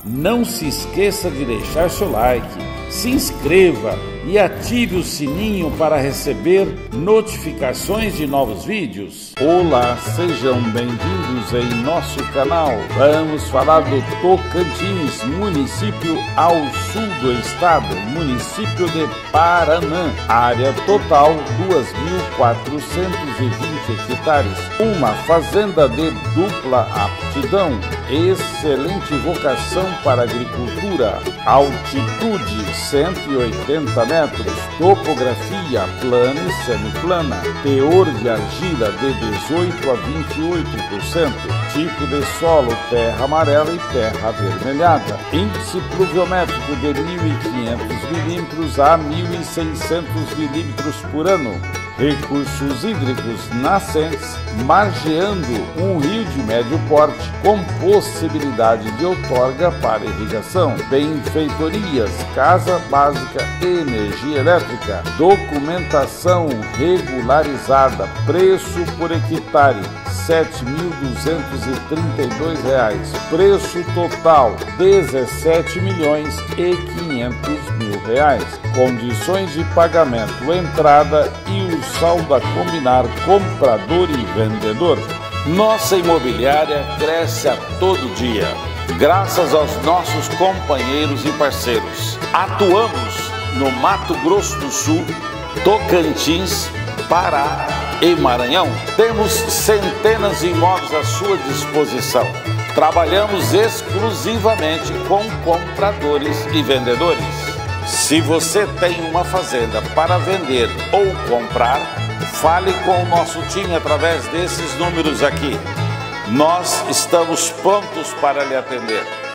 Não se esqueça de deixar seu like, se inscreva e ative o sininho para receber notificações de novos vídeos. Olá, sejam bem-vindos em nosso canal. Vamos falar do Tocantins, município ao sul do estado, município de Paranã. Área total 2.420 hectares. Uma fazenda de dupla aptidão, excelente vocação para agricultura. Altitude 180 metros, topografia plana e semiplana, teor de argila de 18 a 28%, tipo de solo terra amarela e terra avermelhada, índice pluviométrico de 1.500 milímetros a 1.600 milímetros por ano, recursos hídricos nascentes, margeando um rio de médio porte com possibilidade de outorga para irrigação, benfeitorias, casa básica e energia elétrica, documentação regularizada, preço por hectare R$ 7.232, preço total R$ 17.500.000, condições de pagamento, entrada e o saldo a combinar comprador e vendedor. Nossa imobiliária cresce a todo dia, graças aos nossos companheiros e parceiros. Atuamos no Mato Grosso do Sul, Tocantins, Pará e Maranhão. Temos centenas de imóveis à sua disposição. Trabalhamos exclusivamente com compradores e vendedores. Se você tem uma fazenda para vender ou comprar, fale com o nosso time através desses números aqui. Nós estamos prontos para lhe atender.